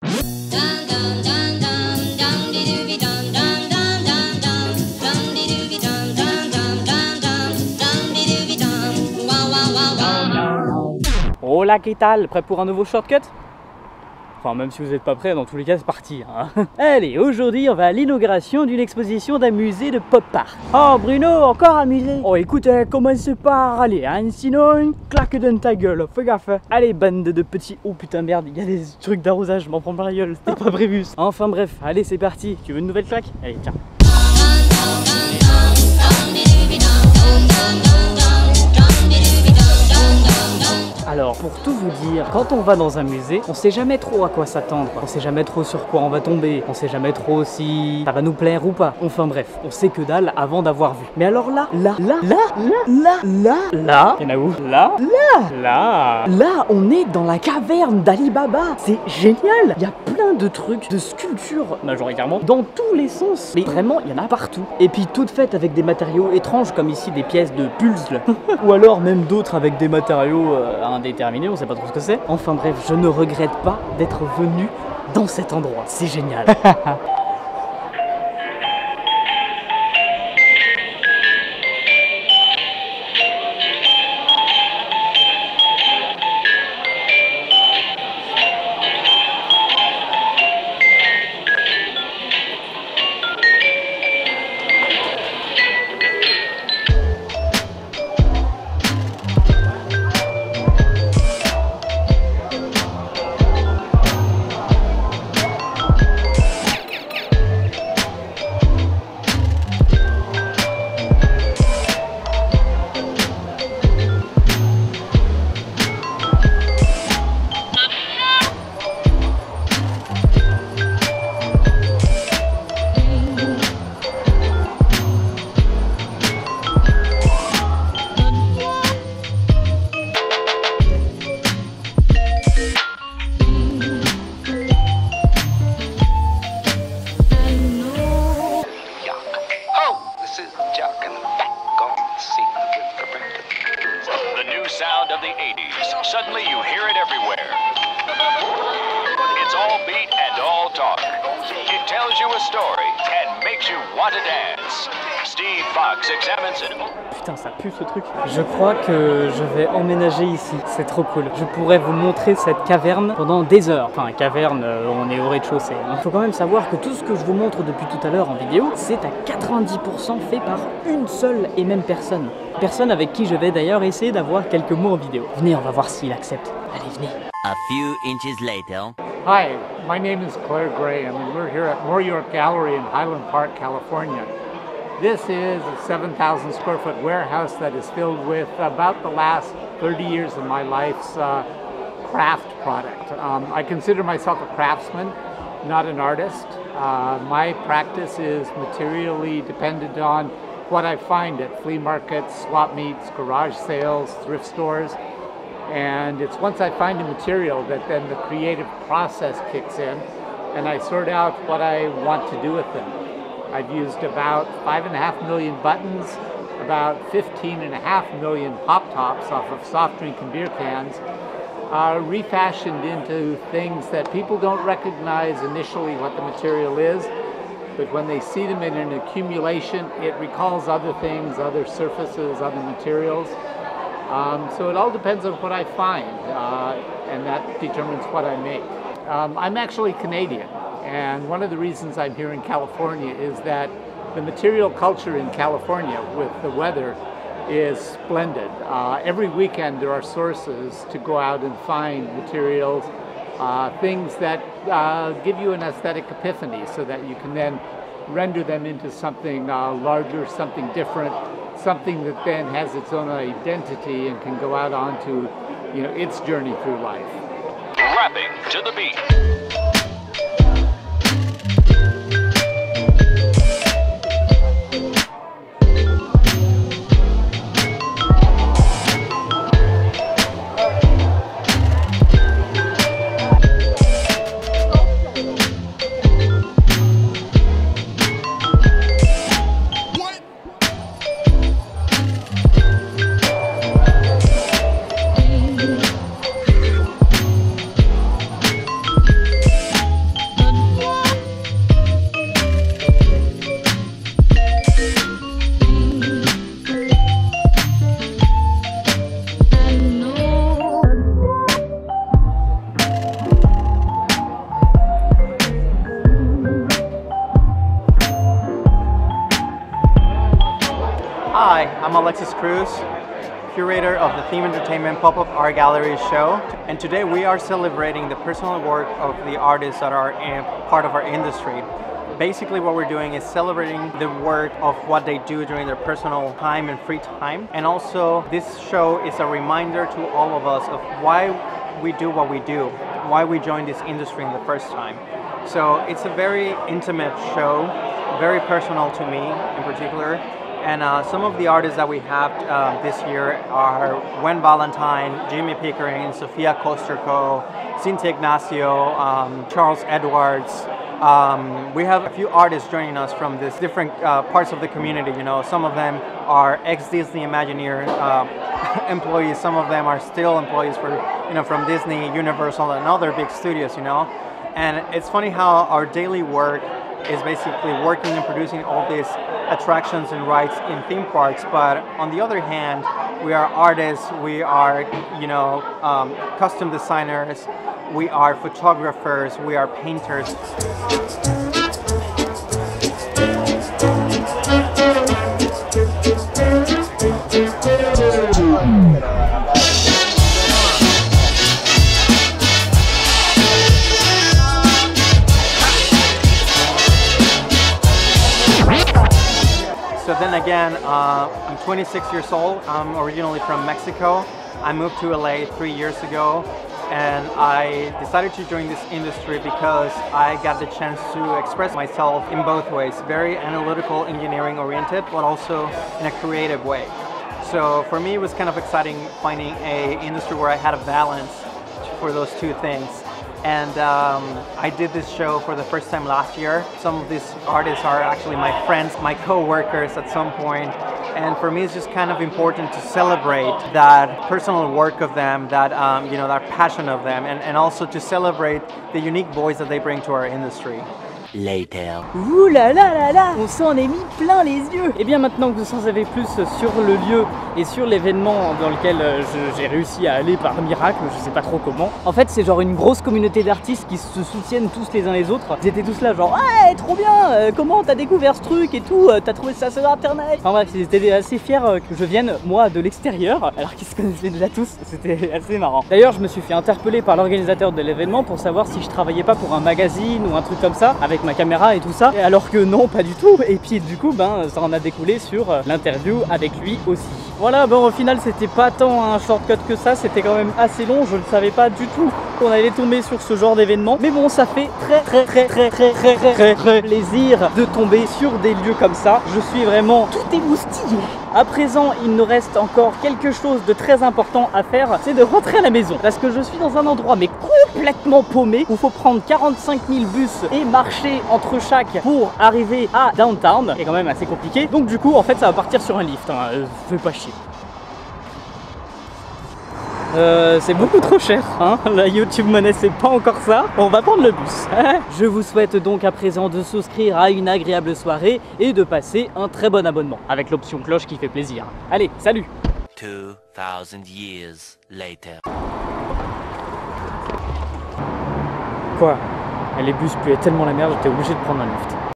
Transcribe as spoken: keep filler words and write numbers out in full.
Hola, qu'est-ce que prêt pour un nouveau shortcut? Enfin, même si vous n'êtes pas prêt, dans tous les cas, c'est parti. Hein. Allez, aujourd'hui, on va à l'inauguration d'une exposition d'un musée de pop art. Oh, Bruno, encore un musée? Oh, écoute, euh, commence par aller, hein, sinon, une claque dans ta gueule, fais gaffe. Allez, bande de petits... Oh putain, merde, il y a des trucs d'arrosage, je m'en prends pas la gueule, c'était pas prévu. Enfin bref, allez, c'est parti. Tu veux une nouvelle claque? Allez, tiens. Alors, pour tout vous dire, quand on va dans un musée, on sait jamais trop à quoi s'attendre, on sait jamais trop sur quoi on va tomber, on sait jamais trop si ça va nous plaire ou pas. Enfin bref, on sait que dalle avant d'avoir vu. Mais alors là, là, là, là, là, là, là, là, il y en a où? Là, là, là, là, on est dans la caverne d'Ali Baba. C'est génial. Il y a plein de trucs, de sculptures, majoritairement, dans tous les sens. Mais vraiment, il y en a partout. Et puis toutes faites avec des matériaux étranges, comme ici des pièces de puzzle. Ou alors même d'autres avec des matériaux euh, indéterminés, on sait pas trop ce que c'est. Enfin bref, je ne regrette pas d'être venu dans cet endroit. C'est génial. Sound of the eighties. Suddenly you hear it everywhere. It's all beat and all talk. It tells you a story and makes you want to dance. Steve Fox examines it. Putain, ça pue ce truc. Je crois que je vais emménager ici. C'est trop cool. Je pourrais vous montrer cette caverne pendant des heures. Enfin, caverne, on est au rez-de-chaussée. Il faut quand même savoir que tout ce que je vous montre depuis tout à l'heure en vidéo, c'est à quatre-vingt-dix pour cent fait par une seule et même personne. Personne avec qui je vais d'ailleurs essayer d'avoir quelques mots en vidéo. Venez, on va voir s'il accepte. Allez, venez. A few inches later. Hi, my name is Claire Graham, and we're here at Moore York Gallery in Highland Park, California. This is a seven thousand square foot warehouse that is filled with about the last thirty years of my life's uh, craft product. Um, I consider myself a craftsman, not an artist. Uh, my practice is materially dependent on what I find at flea markets, swap meets, garage sales, thrift stores. And it's once I find a material that then the creative process kicks in and I sort out what I want to do with them. I've used about five and a half million buttons, about fifteen and a half million pop tops off of soft drink and beer cans, uh, refashioned into things that people don't recognize initially what the material is, but when they see them in an accumulation, it recalls other things, other surfaces, other materials. Um, so it all depends on what I find, uh, and that determines what I make. Um, I'm actually Canadian, and one of the reasons I'm here in California is that the material culture in California with the weather is splendid. Uh, every weekend there are sources to go out and find materials, uh, things that uh, give you an aesthetic epiphany so that you can then render them into something uh, larger, something different, something that then has its own identity and can go out onto, you know, its journey through life. Rapping to the beat. Hi, I'm Alexis Cruz, curator of the Theme Entertainment Pop-Up Art Gallery show, and today we are celebrating the personal work of the artists that are in part of our industry. Basically what we're doing is celebrating the work of what they do during their personal time and free time, and also this show is a reminder to all of us of why we do what we do, why we joined this industry in the first time. So it's a very intimate show, very personal to me in particular. And uh, some of the artists that we have uh, this year are Gwen Valentine, Jimmy Pickering, Sofia Kosterko, Cynthia Ignacio, um, Charles Edwards. Um, we have a few artists joining us from these different uh, parts of the community. You know, some of them are ex-Disney Imagineer uh, employees. Some of them are still employees for, you know, from Disney, Universal, and other big studios. You know, and it's funny how our daily work is basically working and producing all these attractions and rides in theme parks, but on the other hand, we are artists, we are, you know, um, custom designers, we are photographers, we are painters. So then again, uh, I'm twenty-six years old. I'm originally from Mexico. I moved to L A three years ago, and I decided to join this industry because I got the chance to express myself in both ways, very analytical, engineering oriented, but also in a creative way. So for me, it was kind of exciting finding an industry where I had a balance for those two things. And um, I did this show for the first time last year. Some of these artists are actually my friends, my co-workers at some point. And for me, it's just kind of important to celebrate that personal work of them, that um, you know, that passion of them, and, and also to celebrate the unique voice that they bring to our industry. Later. Ouh là là là là, on s'en est mis plein les yeux. Et bien maintenant que vous en savez plus sur le lieu et sur l'événement dans lequel j'ai réussi à aller par miracle, je sais pas trop comment. En fait c'est genre une grosse communauté d'artistes qui se soutiennent tous les uns les autres. Ils étaient tous là genre ouais trop bien, euh, comment t'as découvert ce truc et tout, euh, t'as trouvé ça sur internet. Enfin bref, ils étaient assez fiers que je vienne moi de l'extérieur alors qu'ils se connaissaient déjà tous, c'était assez marrant. D'ailleurs je me suis fait interpeller par l'organisateur de l'événement pour savoir si je travaillais pas pour un magazine ou un truc comme ça avec ma caméra et tout ça, et alors que non pas du tout. Et puis du coup ben ça en a découlé sur l'interview avec lui aussi. Voilà, bon au final c'était pas tant un shortcut que ça, c'était quand même assez long, je ne savais pas du tout qu'on allait tomber sur ce genre d'événement, mais bon ça fait très très très très très très très très très plaisir de tomber sur des lieux comme ça. Je suis vraiment tout émoustillé. À présent, il nous reste encore quelque chose de très important à faire, c'est de rentrer à la maison. Parce que je suis dans un endroit mais complètement paumé, où il faut prendre quarante-cinq mille bus et marcher entre chaque pour arriver à downtown. C'est quand même assez compliqué. Donc du coup, en fait, ça va partir sur un lift. Hein. Euh, fais pas chier. Euh, c'est beaucoup trop cher, hein. La YouTube Money c'est pas encore ça, on va prendre le bus. Je vous souhaite donc à présent de souscrire à une agréable soirée et de passer un très bon abonnement, avec l'option cloche qui fait plaisir. Allez, salut. Two thousand years later. Quoi? Les bus puaient tellement la merde, j'étais obligé de prendre un lift.